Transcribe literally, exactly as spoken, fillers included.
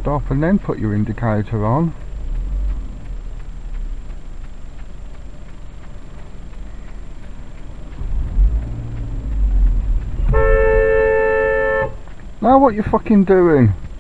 stop and then put your indicator on. Now what you fucking doing?